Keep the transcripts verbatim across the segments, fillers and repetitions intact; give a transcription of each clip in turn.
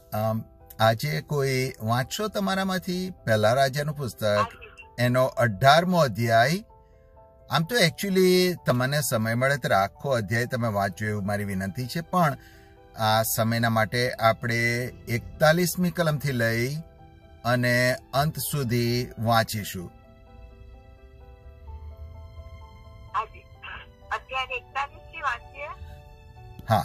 આજે કોઈ વાંચશો તમારામાંથી પહેલા રાજાનું પુસ્તક એનો અઢારમો અધ્યાય. આમ તો એકચ્યુઅલી તમને સમય મળે તો આખો અધ્યાય તમે વાંચો એવું મારી વિનંતી છે, પણ આ સમયના માટે આપણે એકતાલીસમી કલમથી લઈ અને અંત સુધી વાંચીશું. હા.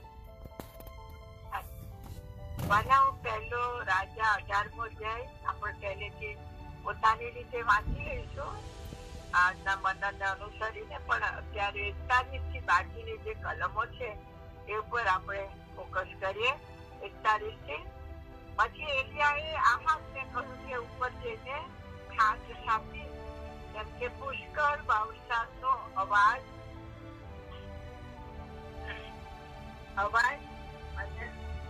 બનાવ પહેલો રાજા અઢારમો અધ્યાય આપણે પહેલેથી પોતાની રીતે વાંચી લઈશું આજના મનને અનુસરીને, પણ અત્યારે એકતાલીસ થી બાકીની જે કલમો છે એ ઉપર આપણે ફોકસ કરીએ. એકતાલીસ થી પછી એલિયાએ આહાબને કહ્યું કે ઉપર જઈને ખાસ સાપી, કેમ કે પુષ્કળ વરસાદનો અવાજ અવાજ અને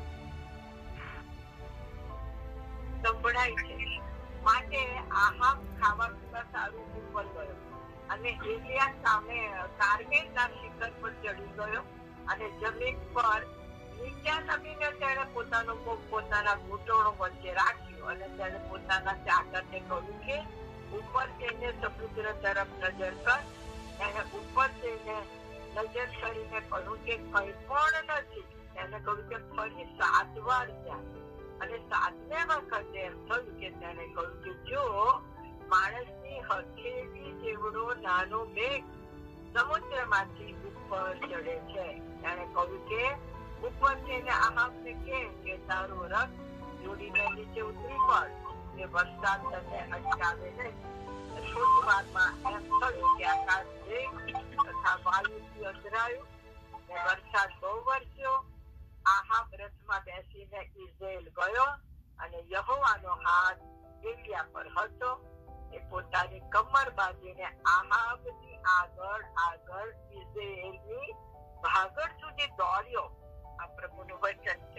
સંભળાય છે, માટે આહાબ ખાવા પીવા સારું ઉપર ગયો અને એલિયા સામે કારમેલના શિખર પર ચડી ગયો અને જમીન પર નીચે નમીને તેણે પોતાનો પગ પોતાના ઘૂંટણો વચ્ચે રાખ્યો અને તેણે પોતાના ચાકરને કહ્યું કે ઉપર જઈને સમુદ્ર તરફ નજર કર. એને ઉપર જઈને નજર કરીને કહ્યું કે કંઈ પણ નથી. એને કહ્યું કે ફરી સાત વાર જાય અને સાતમે વખતે એમ થયું કે તેને કહ્યું કે જો માણસની હથેળી જેવડો નાનો મેઘ સમુદ્રમાંથી ઉપર ચડે છે. તેને કહ્યું કે ઉપર જઈને આહાબને કહે કે તારો રથ જોડીને નીચે ઉતરી પડ, એ વરસાદ તને અટકાવે નહીં. થોડી વારમાં એમ થયું કે આકાશ મેઘ તથા વાયુથી અંધરાયું ને વરસાદ બહુ વરસ્યો. આહાબ રથમાં બેસીને ઇઝરાયેલ ગયો અને યહોવાનો હાથ એલિયા પર હતો. એ પોતાની કમર બાંધીને આહાબની આગળ આગળ ઇઝરાયેલની ભાગળ સુધી દોડ્યો. આ પ્રભુનું વચન છે.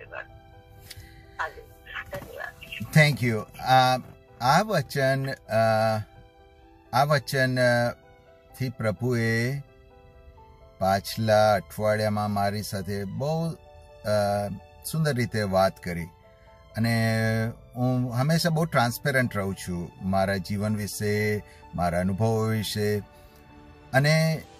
Thank you. આ વચન આ વચન થી પ્રભુએ પાછલા અઠવાડિયામાં મારી સાથે બહુ સુંદર રીતે વાત કરી અને હું હંમેશા બહુ ટ્રાન્સપેરન્ટ રહું છું મારા જીવન વિશે, મારા અનુભવો વિશે. અને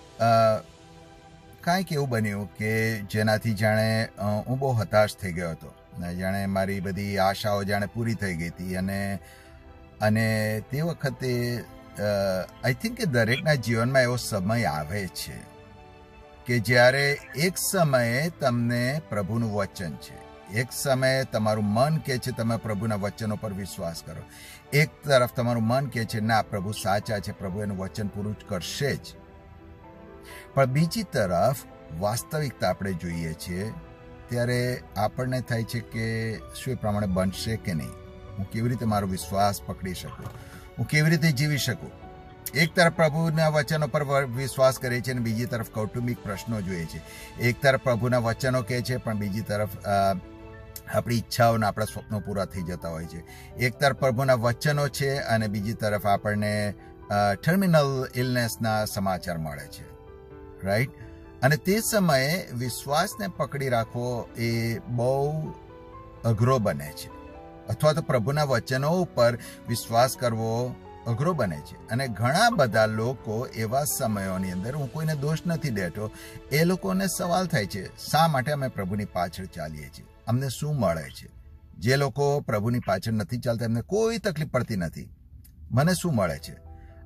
કાંઈક એવું બન્યું કે જેનાથી જાણે હું બહુ હતાશ થઈ ગયો હતો, જાણે મારી બધી આશાઓ જાણે પૂરી થઈ ગઈ હતી. અને અને તે વખતે આઈ થિંક કે દરેકના જીવનમાં એવો સમય આવે છે કે જ્યારે એક સમયે તમને પ્રભુનું વચન છે, એક સમયે તમારું મન કહે છે તમે પ્રભુના વચનો પર વિશ્વાસ કરો, એક તરફ તમારું મન કહે છે ના પ્રભુ સાચા છે, પ્રભુ એનું વચન પૂરું જ કરશે જ. પણ બીજી તરફ વાસ્તવિકતા આપણે જોઈએ છીએ ત્યારે આપણને થાય છે કે શું એ પ્રમાણે બનશે કે નહીં, હું કેવી રીતે મારો વિશ્વાસ પકડી શકું, હું કેવી રીતે જીવી શકું. એક તરફ પ્રભુના વચનો પર વિશ્વાસ કરે છે અને બીજી તરફ કૌટુંબિક પ્રશ્નો જોઈએ છે. એક તરફ પ્રભુના વચનો કહે છે પણ બીજી તરફ આપણી ઈચ્છાઓના આપણા સ્વપ્નો પૂરા થઈ જતા હોય છે. એક તરફ પ્રભુના વચનો છે અને બીજી તરફ આપણને ટર્મિનલ ઇલનેસના સમાચાર મળે છે, રાઈટ. અને તે સમયે વિશ્વાસને પકડી રાખવો એ બહુ અઘરો બને છે, અથવા તો પ્રભુના વચનો ઉપર વિશ્વાસ કરવો અઘરો બને છે. અને ઘણા બધા લોકો એવા સમયોની અંદર, હું કોઈને દોષ નથી દેતો, એ લોકોને સવાલ થાય છે શા માટે અમે પ્રભુની પાછળ ચાલીએ છીએ, અમને શું મળે છે. જે લોકો પ્રભુની પાછળ નથી ચાલતા એમને કોઈ તકલીફ પડતી નથી. મને શું મળે છે,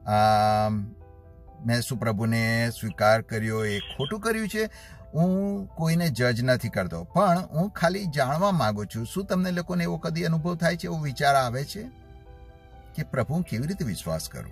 મેં શું પ્રભુને સ્વીકાર કર્યો એ ખોટું કર્યું છે. હું કોઈને જજ નથી કરતો, પણ હું ખાલી જાણવા માંગુ છું શું તમને લોકોને એવો કદી અનુભવ થાય છે, એવો વિચાર આવે છે કે પ્રભુ કેવી રીતે વિશ્વાસ કરું.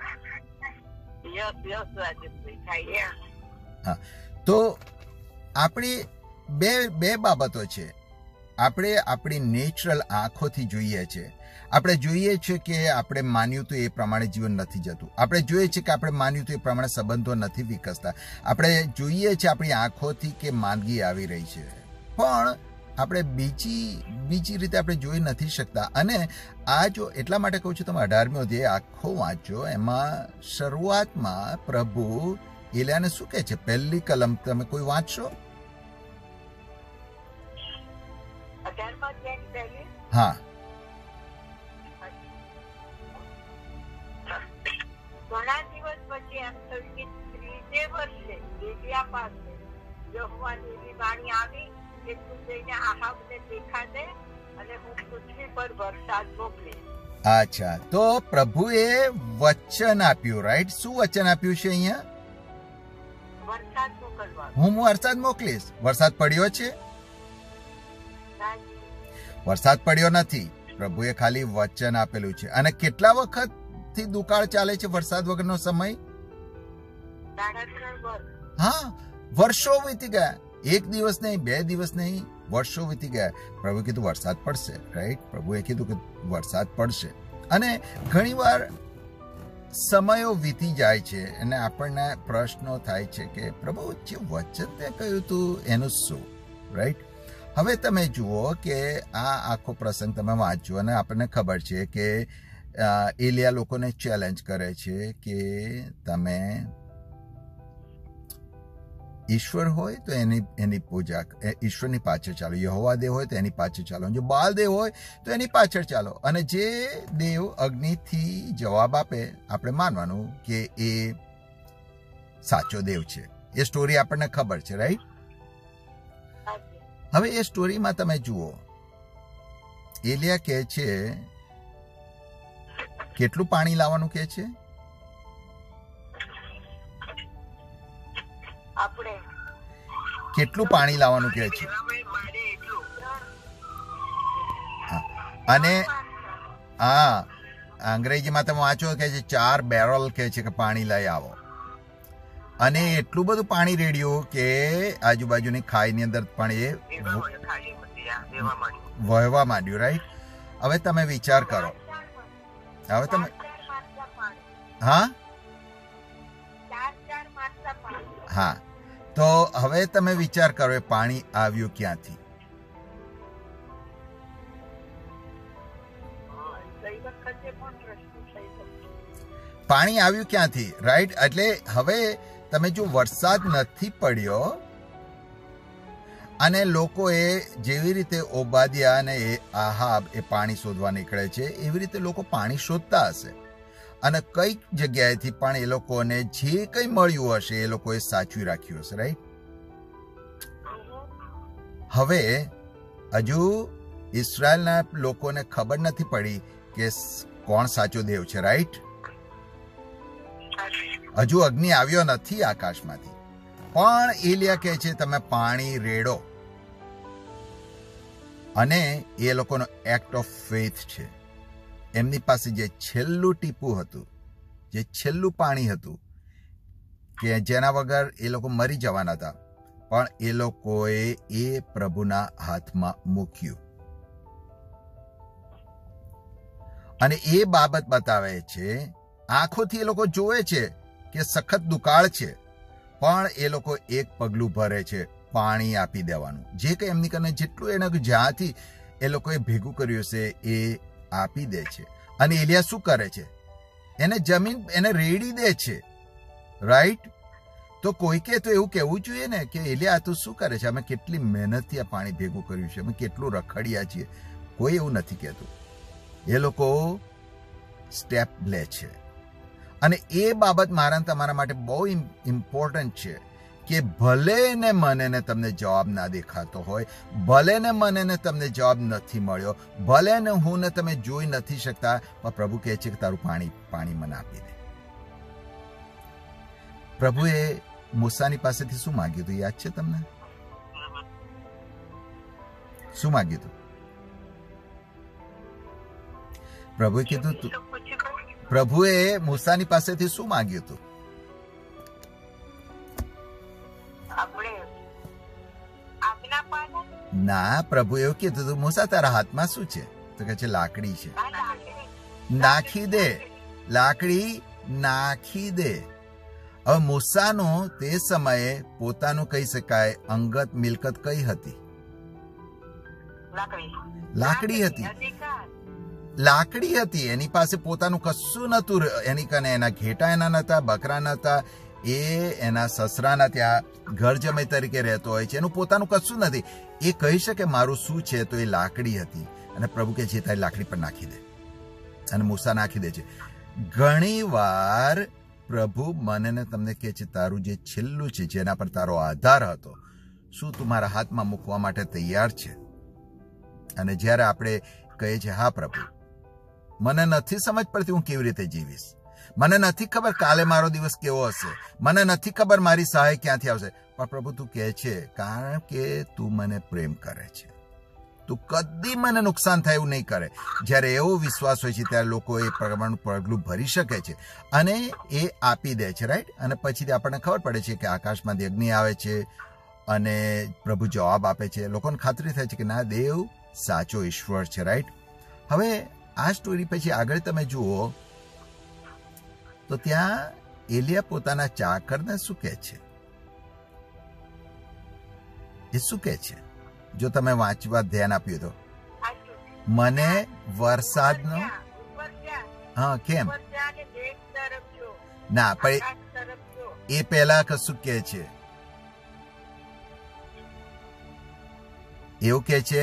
હા, તો આપણી બે બે બાબતો છે. આપણે આપણી નેચરલ આંખોથી જોઈએ છે. આપણે જોઈએ છીએ કે આપણે માન્યું તો એ પ્રમાણે જીવન નથી જતું. આપણે જોઈએ છીએ કે આપણે માન્યું તો એ પ્રમાણે સંબંધો નથી વિકસતા. આપણે જોઈએ છીએ આપણી આંખોથી કે માંદગી આવી રહી છે, પણ આપણે બીજી બીજી રીતે આપણે જોઈ નથી શકતા. અને આ જો એટલા માટે કહું છું તમે અઢારમી અધ્યાય આખો વાંચો, એમાં શરૂઆતમાં પ્રભુ એલિયાને શું કહે છે, પહેલી કલમ તમે કોઈ વાંચશો? અગિયારમાં જેન પહેલી હા ઘણા દિવસ પછી એમ થયું કે ત્રીજે વર્ષે એલિયા પાસે યહોવાની એવી વાણી આવી કે તું જઈને આહાબને દેખાડે અને હું પૃથ્વી પર વરસાદ મોકલીશ. અચ્છા, તો પ્રભુએ વચન આપ્યું, રાઈટ? શું વચન આપ્યું છે અહીંયા? વરસાદ મોકલવા. હું વરસાદ મોકલીશ. વરસાદ પડ્યો છે? વરસાદ પડ્યો નથી. પ્રભુએ ખાલી વચન આપેલું છે. અને કેટલા વખત થી દુકાળ ચાલે છે વરસાદ વગરનો સમય? હા, વર્ષો વીતી ગયા. એક દિવસ નહીં, બે દિવસ નહીં, વર્ષો વીતી ગયા. પ્રભુ કીધું વરસાદ પડશે, રાઈટ? પ્રભુએ કીધું કે વરસાદ પડશે. અને ઘણીવાર સમયો વીતી જાય છે અને આપણને પ્રશ્નો થાય છે કે પ્રભુ જે વચન તે કહ્યું હતું એનું શું, રાઈટ? હવે તમે જુઓ કે આ આખો પ્રસંગ તમે વાંચો અને આપણને ખબર છે કે એલિયા લોકોને ચેલેન્જ કરે છે કે તમે ઈશ્વર હોય તો એની એની પૂજા, ઈશ્વરની પાછળ ચાલો. યહોવા દેવ હોય તો એની પાછળ ચાલો. જો બાલ દેવ હોય તો એની પાછળ ચાલો. અને જે દેવ અગ્નિથી જવાબ આપે આપણે માનવાનું કે એ સાચો દેવ છે. એ સ્ટોરી આપણને ખબર છે, રાઈટ? હવે એ સ્ટોરીમાં તમે જુઓ, એલિયા કહે છે કેટલું પાણી લાવવાનું કહે છે? આપણે કેટલું પાણી લાવવાનું કહે છે? અને હા, અંગ્રેજીમાં તમે વાંચો કે છે ચાર બેરલ કહે છે કે પાણી લઈ આવો. અને એટલું બધું પાણી રેડ્યું કે આજુબાજુની ખાઈની અંદર પણ એ વહેવા માંડ્યું, રાઈટ? હવે તમે વિચાર કરો. હવે તમે હા હા તો હવે તમે વિચાર કરો એ પાણી આવ્યું ક્યાંથી? પાણી આવ્યું ક્યાંથી, રાઈટ? એટલે હવે તમે જો વરસાદ નથી પડ્યો અને લોકોએ જેવી રીતે ઓબાદિયા અને એ આહાબ એ પાણી શોધવા નીકળે છે એવી રીતે લોકો પાણી શોધતા હશે અને કઈક જગ્યાએથી પણ એ લોકોને જે કંઈ મળ્યું હશે એ લોકોએ સાચવી રાખ્યું હશે, રાઈટ? હવે હજુ ઇઝરાયલના લોકોને ખબર નથી પડી કે કોણ સાચો દેવ છે, રાઈટ? હજુ અગ્નિ આવ્યો નથી આકાશમાંથી, પણ એલિયા કહે છે તમે પાણી રેડો. અને એ લોકોનો એક્ટ ઓફ ફેથ છે. એમની પાસે જે છેલ્લું ટીપું હતું, જે છેલ્લું પાણી હતું કે જેના વગર એ લોકો મરી જવાના હતા, પણ એ લોકોએ એ પ્રભુના હાથમાં મૂક્યું. અને એ બાબત બતાવે છે, આંખોથી એ લોકો જોવે છે કે સખત દુકાળ છે, પણ એ લોકો એક પગલું ભરે છે પાણી આપી દેવાનું. જે કંઈ એમની કને જેટલું એને જ્યાંથી એ લોકોએ ભેગું કર્યું છે એ આપી દે છે. અને એલિયા શું કરે છે? એને જમીન એને રેડી દે છે, રાઈટ? તો કોઈકે તો એવું કહેવું જોઈએ ને કે એલિયા તો શું કરે છે? અમે કેટલી મહેનતથી આ પાણી ભેગું કર્યું છે, અમે કેટલું રખડ્યા છીએ. કોઈ એવું નથી કહેતું. એ લોકો સ્ટેપ લે છે. અને એ બાબત મારા તમારા માટે બહુ ઇમ્પોર્ટન્ટ છે કે ભલે ને મને ને તમને જવાબ ના દેખાતો હોય, ભલે ને મને ને તમને જવાબ નથી મળ્યો, ભલે ને હું ને તમે જોઈ નથી શકતા, પણ પ્રભુ કહે છે કે તારું પાણી પાણી મને આપી દે. પ્રભુએ મૂસાની પાસેથી શું માંગ્યું હતું? યાદ છે તમને? શું માંગ્યું હતું? પ્રભુએ કીધું તું પ્રભુએ મૂસાની પાસેથી શું માંગ્યું હતું? ના, પ્રભુ એવું કીધું હતું મૂસા તારા હાથમાં શું છે? તો કે છે લાકડી છે. નાખી દે, લાકડી નાખી દે. હવે મૂસાનું તે સમયે પોતાનું કહી શકાય અંગત મિલકત કઈ હતી? લાકડી હતી. લાકડી હતી. એની પાસે પોતાનું કશું નતું. એની કને એના ઘેટા એના નતા, બકરા નતા, એ એના સસરાના ત્યાં ઘર જમાઈ તરીકે રહેતો હોય છે, એનું પોતાનું કશું નથી. એ કહી શકે મારું શું છે, તો એ લાકડી હતી. અને પ્રભુ કે છે તારી લાકડી પર નાખી દે, અને મૂસા નાખી દે છે. ઘણી વાર પ્રભુ મને ને તમને કહે છે તારું જે છેલ્લું છે, જેના પર તારો આધાર હતો, શું તું મારા હાથમાં મૂકવા માટે તૈયાર છે? અને જ્યારે આપણે કહીએ છીએ હા પ્રભુ, મને નથી સમજ પડતી હું કેવી રીતે જીવીશ, મને નથી ખબર કાલે મારો દિવસ કેવો હશે, મને નથી ખબર મારી સહાય ક્યાંથી આવશે, પણ પ્રભુ તું કહે છે કારણ કે તું મને પ્રેમ કરે છે, તું કદી મને નુકસાન થાય એવું નહીં કરે. જ્યારે એવો વિશ્વાસ હોય છે ત્યારે લોકો એ પ્રમાણનું પગલું ભરી શકે છે અને એ આપી દે છે, રાઈટ. અને પછી આપણને ખબર પડે છે કે આકાશમાંથી અગ્નિ આવે છે અને પ્રભુ જવાબ આપે છે. લોકોને ખાતરી થાય છે કે ના, દેવ સાચો ઈશ્વર છે, રાઈટ. હવે આ સ્ટોરી પછી આગળ તમે જુઓ તો ત્યાં એલિયા પોતાના ચાકરને શું કહે છે? એ શું કહે છે? જો તમે વાંચવા ધ્યાન આપ્યું તો, મને વરસાદનો, હા કેમ ના, પણ એ પહેલા કશું કહે છે, એવું કે છે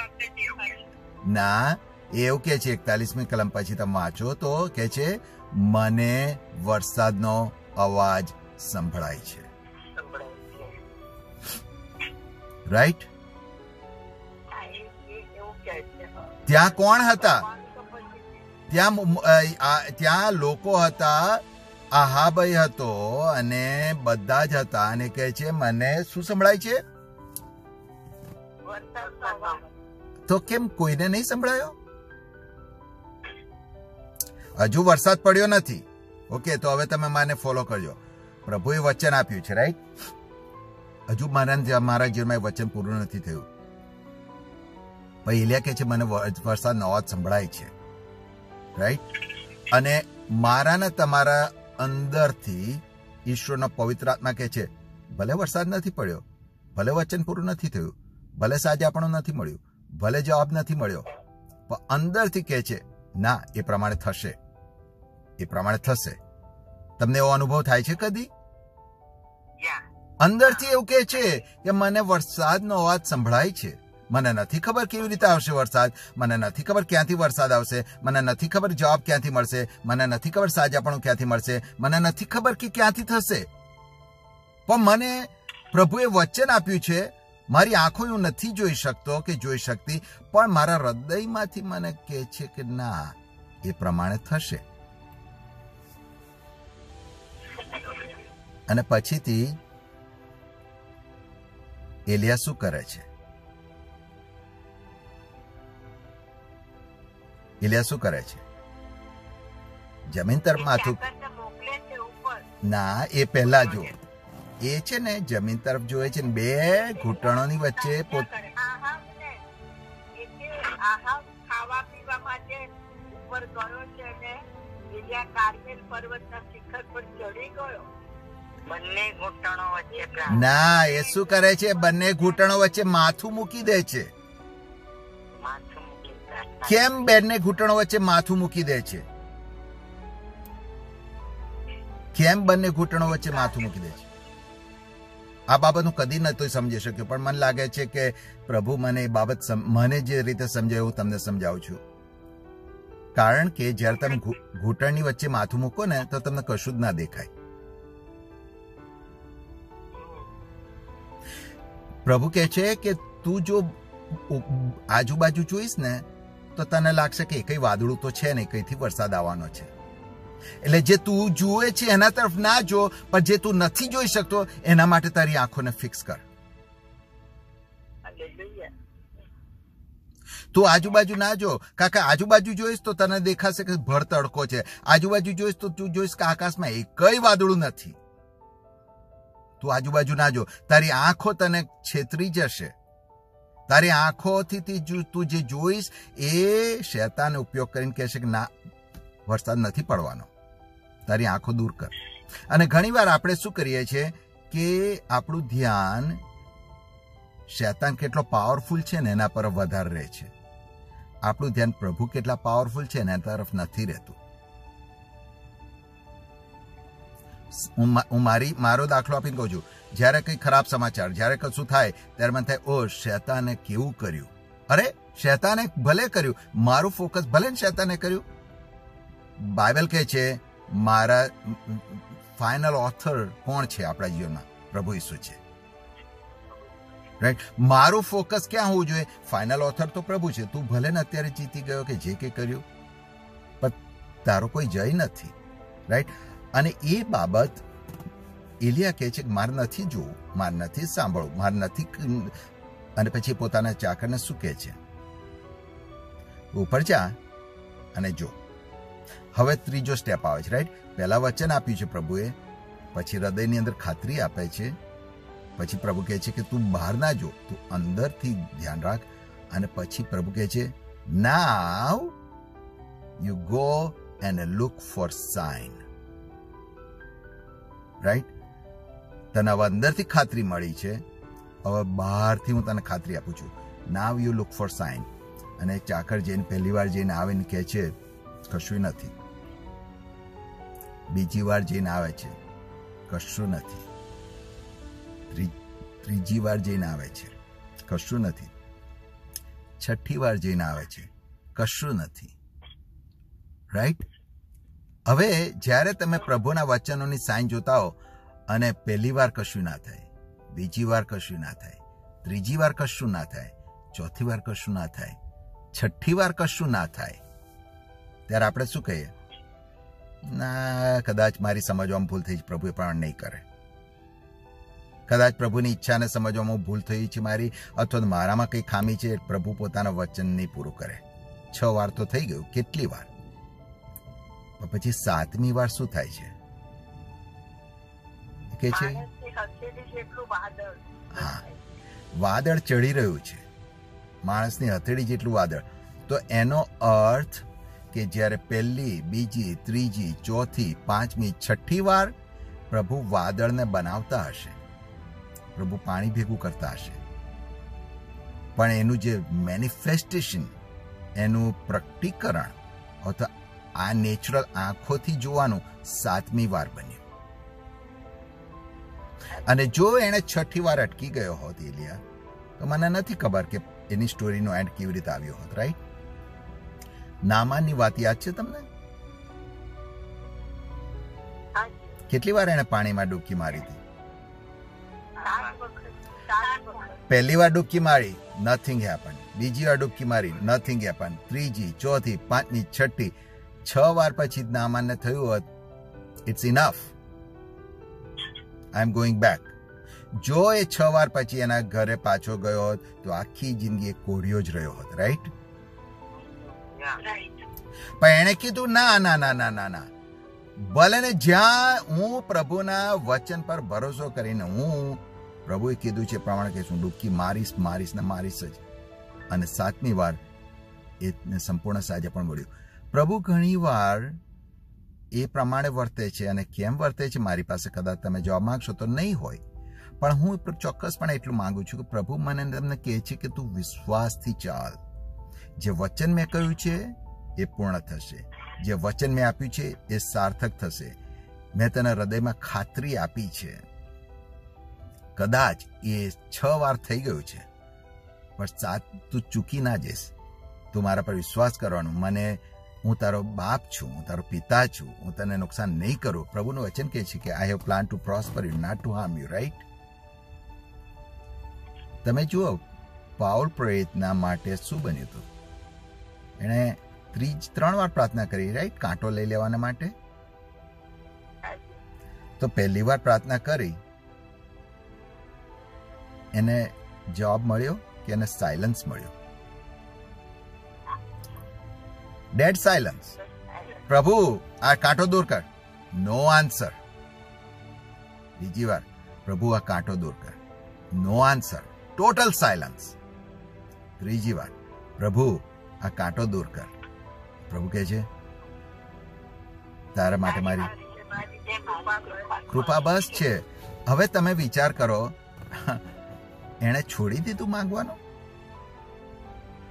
ના, એવું કે છે એકતાલીસમી કલમ પછી તમે વાંચો તો કે છે મને વરસાદનો અવાજ સંભળાય છે, રાઈટ. ત્યાં કોણ હતા? ત્યાં ત્યાં લોકો હતા, આહાબય હતો અને બધા જ હતા. અને કહે છે મને શું સંભળાય છે? તો કેમ કોઈને નહીં સંભળાયો? હજુ વરસાદ પડ્યો નથી. ઓકે, તો હવે તમે મને ફોલો કરજો. પ્રભુએ વચન આપ્યું છે, રાઈટ. હજુ મારા મારા જીવનમાં વચન પૂરું નથી થયું. ભાઈ એલિયા કહે છે મને વરસાદનો અવાજ સંભળાય છે, રાઈટ. અને મારા ને તમારા અંદરથી ઈશ્વરનો પવિત્ર આત્મા કહે છે ભલે વરસાદ નથી પડ્યો, ભલે વચન પૂરું નથી થયું, ભલે સાજે આપણું નથી મળ્યું, ભલે જવાબ નથી મળ્યો, પણ અંદરથી કહે છે ના, એ પ્રમાણે થશે, એ પ્રમાણે થશે. તમને એવો અનુભવ થાય છે કદી? અંદરથી એવું કહે છે કે મને વરસાદનો અવાજ સંભળાય છે. મને નથી ખબર કેવી રીતે આવશે વરસાદ, મને નથી ખબર ક્યાંથી વરસાદ આવશે, મને નથી ખબર જવાબ ક્યાંથી મળશે, મને નથી ખબર સાજાપણું ક્યાંથી મળશે, મને નથી ખબર કે ક્યાંથી થશે, પણ મને પ્રભુએ વચન આપ્યું છે. મારી આંખો હું નથી જોઈ શકતો કે જોઈ શકતી, પણ મારા હૃદયમાંથી મને કહે છે કે ના, એ પ્રમાણે થશે. અને પછીથી એલિયા શું કરે છે? એલિયા શું કરે છે? જમીન તરફ માથું, ના, એ પહેલા જો એ છે ને જમીન તરફ જોવે છે ને બે ઘૂંટણોની વચ્ચે પોત ખાવા પીવા માટે ઉપર ગયો છે ને એલિયા કાર્મેલ પર્વતના શિખર પર ચડી ગયો. બંને ઘૂંટણો વચ્ચે, ના, એ શું કરે છે? બંને ઘૂંટણો વચ્ચે માથું મૂકી દે છે. કેમ બંને ઘૂંટણો વચ્ચે માથું મૂકી દે છે? કેમ બંને ઘૂંટણો વચ્ચે માથું મૂકી દે છે? આ બાબત હું કદી નતો સમજી શક્યો, પણ મને લાગે છે કે પ્રભુ મને એ બાબત મને જે રીતે સમજાય હું તમને સમજાવું છું. કારણ કે જ્યારે તમે ઘૂંટણની વચ્ચે માથું મૂકો ને તો તમને કશું જ ના દેખાય. પ્રભુ કહે છે કે તું જો આજુબાજુ જોઈશ ને તો તને લાગશે કે કઈ વાદળું તો છે નહીં, કઈથી વરસાદ આવવાનો છે. એટલે જે તું જુએ છે એના તરફ ના જો, પણ જે તું નથી જોઈ શકતો એના માટે તારી આંખોને ફિક્સ કર. તું આજુબાજુ ના જો, કાકા આજુબાજુ જોઈશ તો તને દેખાશે કે ભર તડકો છે, આજુબાજુ જોઈશ તો તું જોઈશ કે આકાશમાં એકય વાદળું નથી. તું આજુબાજુ ના જો, તારી આંખો તને છેતરી જશે. તારી આંખોથી તું જે જોઈશ એ શૈતાનનો ઉપયોગ કરીને કહેશે કે ના, વરસાદ નથી પડવાનો. તારી આંખો દૂર કર. અને ઘણીવાર આપણે શું કરીએ છીએ કે આપણું ધ્યાન શૈતાન કેટલો પાવરફુલ છે ને એના પર વધારે રહે છે. આપણું ધ્યાન પ્રભુ કેટલા પાવરફુલ છે ને એના તરફ નથી રહેતું. હું હું મારી મારો દાખલો આપીને કહું છું, જ્યારે કંઈ ખરાબ સમાચાર, જ્યારે કશું થાય ત્યારે મને થાય, ઓ શેતાને કેવું કર્યું, અરે શેતાને ભલે કર્યું, મારું ફોકસ ભલે ને શેતાને કર્યું. બાઇબલ કહે છે મારા ફાઇનલ ઓથર કોણ છે આપણા જીવનમાં? પ્રભુ ઈસુ છે. રાઈટ. મારું ફોકસ ક્યાં હોવું જોઈએ? ફાઇનલ ઓથર તો પ્રભુ છે. તું ભલે ને અત્યારે જીતી ગયો કે જે કંઈ કર્યું, પણ તારો કોઈ જય નથી. રાઈટ. અને એ બાબત એલિયા કહે છે કે મારે નથી જોવું, મારે નથી સાંભળવું, મારે નથી. અને પછી પોતાના ચાકરને શું કહે છે? ઉપર જા અને જો. હવે ત્રીજો સ્ટેપ આવે છે. રાઈટ. પહેલા વચન આપ્યું છે પ્રભુએ, પછી હૃદયની અંદર ખાતરી આપે છે, પછી પ્રભુ કહે છે કે તું બહાર ના જો, તું અંદરથી ધ્યાન રાખ. અને પછી પ્રભુ કહે છે now you go and look for sign. Right. તને હવે અંદરથી ખાતરી મળી છે, હવે બહારથી હું તને ખાતરી આપું છું. Now you look for sign. અને ચાકર જઈને પહેલી વાર જઈને આવે ને કહે છે કશું નથી. બીજી વાર જઈને આવે છે, કશું નથી. ત્રીજી વાર જઈને આવે છે, કશું નથી. છઠ્ઠી વાર જઈને આવે છે, કશું નથી. રાઈટ. હવે જ્યારે તમે પ્રભુના વચનોની સાઈન જોતા હો અને પહેલી વાર કશું ના થાય, બીજી વાર કશું ના થાય, ત્રીજી વાર કશું ના થાય, ચોથી વાર કશું ના થાય, છઠ્ઠી વાર કશું ના થાય, ત્યારે આપણે શું કહીએ? ના, કદાચ મારી સમજવામાં ભૂલ થઈ છે, પ્રભુ એ પણ નહીં કરે. કદાચ પ્રભુની ઈચ્છાને સમજવામાં ભૂલ થઈ છે મારી, અથવા મારામાં કંઈ ખામી છે, પ્રભુ પોતાના વચન નહીં પૂરું કરે. છ વાર તો થઈ ગયું, કેટલી વાર? પછી સાતમી વાર શું થાય છે? કે છે હા, વાદળ ચડી રહ્યું છે, માણસની હથેળી જેટલું વાદળ. તો એનો અર્થ કે જ્યારે પહેલી, બીજી, ત્રીજી, ચોથી, પાંચમી, છઠ્ઠી વાર પ્રભુ વાદળને બનાવતા હશે, પ્રભુ પાણી ભેગું કરતા હશે, પણ એનું જે મેનિફેસ્ટેશન, એનું પ્રકટીકરણ અથવા આ નેચરલ આંખોથી જોવાનું સાતમી વાર બન્યું. અને જો એને છઠ્ઠી વાર અટકી ગયો હોત એલિયા, તો મને નથી ખબર કે એની સ્ટોરીનો એન્ડ કેવી રીતે આવ્યો હોત. રાઈટ. નામાનની વાત યાદ છે તમને? કેટલી વાર એને પાણીમાં ડૂબકી મારી હતી? પહેલી વાર ડૂબકી મારી, નથિંગ હેપન. બીજી વાર ડૂબકી મારી, નથિંગ હેપન. ત્રીજી, ચોથી, પાંચમી, છઠ્ઠી, છ વાર પછી નામાનને થયું હોત it's enough, I am going back. જો એ છ વાર પછી એના ઘરે પાછો ગયો હોત તો આખી જિંદગી એ કોઢિયો જ રહ્યો હોત. રાઈટ. પણ એને કીધું ના ના ના ના ના ના, ભલે ને જ્યાં હું પ્રભુના વચન પર ભરોસો કરીને, હું પ્રભુએ કીધું છે પ્રમાણે કહીશ, હું ડૂબકી મારીશ મારીશ ને મારીશ જ. અને સાતમી વાર એને સંપૂર્ણ સાજા પણ મળ્યું. પ્રભુ ઘણી વાર એ પ્રમાણે વર્તે છે. અને કેમ વર્તે છે મારી પાસે કદાચ તમે જવાબ માંગશો તો નહીં હોય, પણ હું ચોક્કસપણે એટલું માંગુ છું કે પ્રભુ મને તમને કહે છે કે તું વિશ્વાસથી ચાલ. જે વચન મેં કહ્યું છે એ પૂર્ણ થશે, જે વચન મેં આપ્યું છે એ સાર્થક થશે. મેં તને હૃદયમાં ખાતરી આપી છે. કદાચ એ છ વાર થઈ ગયું છે, પણ સાત તું ચૂકી ના જઈશ. તું મારા પર વિશ્વાસ કરવાનું. મને, હું તારો બાપ છું, હું તારો પિતા છું, હું તને નુકસાન નહીં કરું. પ્રભુનું વચન કહે છે કે I have plan to prosper you, not to harm you. Right. તમે જુઓ પાઉલ પ્રેરિતના માટે શું બન્યું હતું? એણે ત્રીજ ત્રણ વાર પ્રાર્થના કરી. રાઈટ. કાંટો લઈ લેવાના માટે. તો પહેલી વાર પ્રાર્થના કરી, એને જવાબ મળ્યો કે એને સાયલન્સ મળ્યો? Dead silence. પ્રભુ આ કાંટો દૂર કર. No answer. બીજી વાર, પ્રભુ આ કાંટો દૂર કર. No answer. Total silence. ત્રીજી વાર, પ્રભુ આ કાંટો દૂર કર. પ્રભુ કહે છે તારા માટે મારી કૃપા બસ છે. હવે તમે વિચાર કરો, એણે છોડી દીધું માંગવાનું?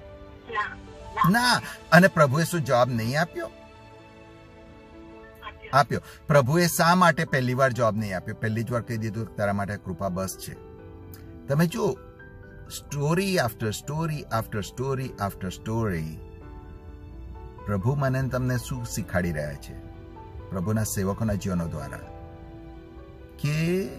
ના. અને પ્રભુએ શું જવાબ નહીં આપ્યો? આપ્યો. પ્રભુએ શા માટે પહેલી વાર જવાબ નહીં આપ્યો? પહેલી જ વાર કહી દીધું તારા માટે કૃપા બસ છે. તમે જો story after story after story after story પ્રભુ મને તમને શું શીખાડી રહ્યા છે પ્રભુના સેવકોના જીવનો દ્વારા કે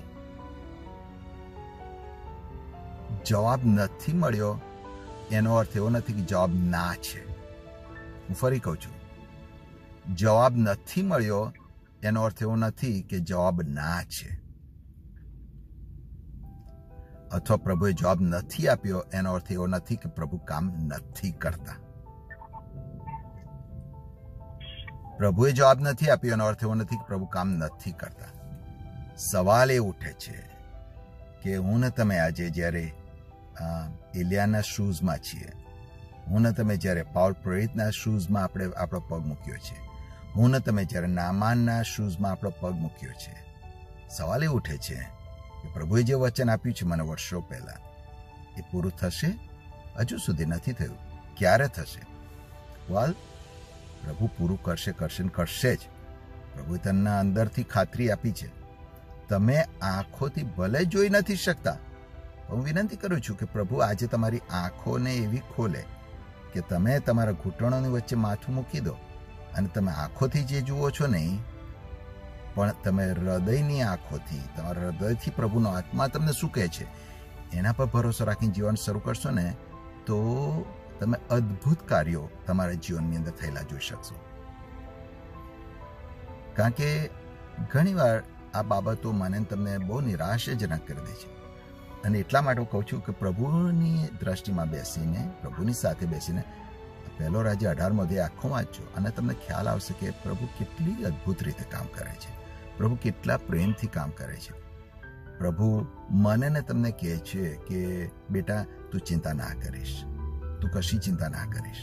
જવાબ નથી મળ્યો એનો અર્થ એવો નથી કે જવાબ ના છે. હું ફરી કહું છું, જવાબ નથી મળ્યો એનો અર્થ એવો નથી કે જવાબ ના છે, અથવા પ્રભુએ જવાબ નથી આપ્યો એનો અર્થ એવો નથી કે પ્રભુ કામ નથી કરતા. પ્રભુએ જવાબ નથી આપ્યો એનો અર્થ એવો નથી કે પ્રભુ કામ નથી કરતા. સવાલ એ ઉઠે છે કે હું ને તમે આજે જ્યારે એલિયાના શૂઝમાં છીએ, હું ને તમે જ્યારે પાઉલ પ્રેરિતના શૂઝમાં આપણે આપણો પગ મૂક્યો છે, હું ને તમે જ્યારે નામાનના શૂઝમાં આપણો પગ મૂક્યો છે, સવાલ એ ઉઠે છે કે પ્રભુએ જે વચન આપ્યું છે મને વર્ષો પહેલા એ પૂરું થશે? હજુ સુધી નથી થયું. ક્યારે થશે? વાલ પ્રભુ પૂરું કરશે કરશે ને કરશે જ. પ્રભુએ તમને અંદરથી ખાતરી આપી છે. તમે આંખોથી ભલે જોઈ નથી શકતા, હું વિનંતી કરું છું કે પ્રભુ આજે તમારી આંખોને એવી ખોલે કે તમે તમારા ઘૂંટણોની વચ્ચે માથું મૂકી દો અને તમે આંખોથી જે જુઓ છો નહીં, પણ તમે હૃદયની આંખોથી, તમારા હૃદયથી પ્રભુનો આત્મા તમને શું કહે છે એના પર ભરોસો રાખીને જીવન શરૂ કરશો ને તો તમે અદ્ભુત કાર્યો તમારા જીવનની અંદર થયેલા જોઈ શકશો. કારણ કે ઘણીવાર આ બાબતો મને તમને બહુ નિરાશાજનક કરી દે છે, અને એટલા માટે હું કહું છું કે પ્રભુની દ્રષ્ટિમાં બેસીને, પ્રભુની સાથે બેસીને પહેલો રાજ્ય અઢારમો અધ્યાય આખો વાંચજો અને તમને ખ્યાલ આવશે કે પ્રભુ કેટલી અદ્ભુત રીતે કામ કરે છે, પ્રભુ કેટલા પ્રેમથી કામ કરે છે. પ્રભુ મને ને તમને કહે છે કે બેટા તું ચિંતા ના કરીશ, તું કશી ચિંતા ના કરીશ.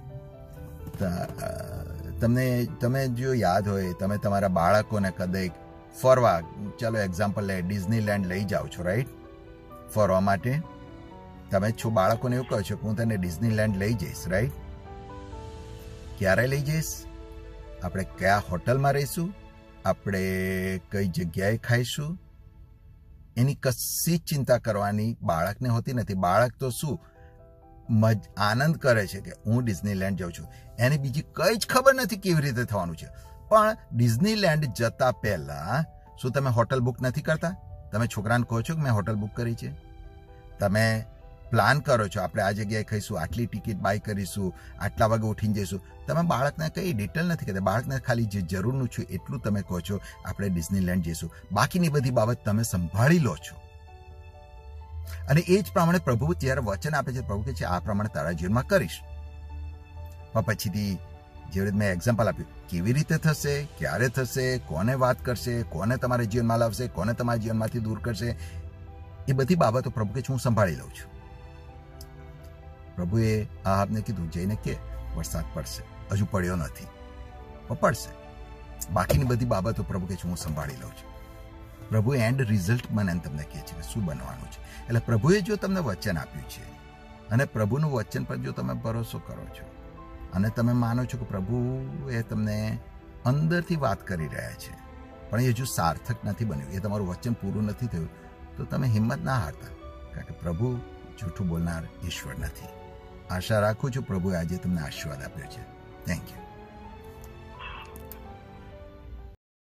તમને તમે જો યાદ હોય, તમે તમારા બાળકોને કદાચ ફરવા, ચાલો એક્ઝામ્પલ લે, ડિઝનીલેન્ડ લઈ જાઓ છો, રાઈટ? ફરવા માટે તમે છો બાળકોને એવું કહો છો કે હું તને ડિઝનીલેન્ડ લઈ જઈશ, રાઈટ? ક્યારે લઈ જઈશ? આપણે કયા હોટલમાં રહીશું, આપણે કઈ જગ્યાએ ખાઈશું, એની કશી ચિંતા કરવાની બાળકને હોતી નથી. બાળક તો શું મજ આનંદ કરે છે કે હું ડિઝનીલેન્ડ જાઉં છું, એને બીજી કઈ જ ખબર નથી કેવી રીતે થવાનું છે. પણ ડિઝનીલેન્ડ જતા પહેલા શું તમે હોટલ બુક નથી કરતા? તમે છોકરાને કહો છો કે મેં હોટલ બુક કરી છે, તમે પ્લાન કરો છો આપણે આ જગ્યાએ ખાઈશું, આટલી ટિકિટ બાય કરીશું, આટલા વાગે ઉઠીને જઈશું. તમે બાળકને કંઈ ડિટેલ નથી કહેતા, બાળકને ખાલી જે જરૂરનું છે એટલું તમે કહો છો આપણે ડિઝનીલેન્ડ જઈશું, બાકીની બધી બાબત તમે સંભાળી લો છો. અને એ જ પ્રમાણે પ્રભુ જ્યારે વચન આપે છે, પ્રભુ કહે છે આ પ્રમાણે તારા જીવનમાં કરીશ. પણ પછીથી જેવી રીતે મેં એક્ઝામ્પલ આપ્યું, કેવી રીતે થશે, ક્યારે થશે, કોને વાત કરશે, કોને તમારા જીવનમાં લાવશે, કોને તમારા જીવનમાંથી દૂર કરશે, એ બધી બાબતો પ્રભુ કે હું સંભાળી લઉં છું. પ્રભુએ આહાબને કીધું જઈને કે વરસાદ પડશે, હજુ પડ્યો નથી, પણ પડશે. બાકીની બધી બાબતો પ્રભુ કે હું સંભાળી લઉં છું. પ્રભુએ એન્ડ રિઝલ્ટ મને તમને કહે છે કે શું બનવાનું છે. એટલે પ્રભુએ જો તમને વચન આપ્યું છે અને પ્રભુનું વચન પર જો તમે ભરોસો કરો છો અને તમે માનો છો કે પ્રભુ એ તમને અંદરથી વાત કરી રહ્યા છે, પણ એ હજુ સાર્થક નથી બન્યું, એ તમારું વચન પૂરું નથી થયું, તો તમે હિંમત ના હારતા, કારણ કે પ્રભુ જૂઠું બોલનાર ઈશ્વર નથી. આશા રાખું છું પ્રભુએ આજે તમને આશીર્વાદ આપ્યો છે. Thank you.